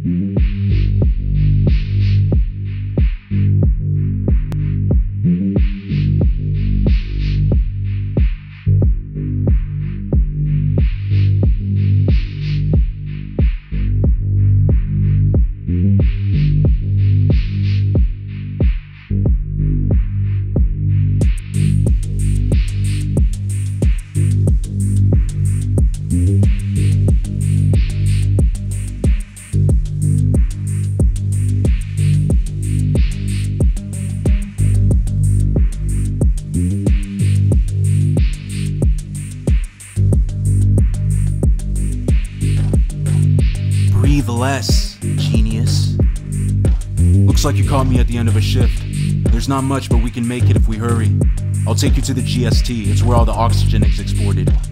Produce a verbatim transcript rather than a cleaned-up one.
Breathe less, genius. Looks like you caught me at the end of a shift. There's not much, but we can make it if we hurry. I'll take you to the G S T, it's where all the oxygen is exported.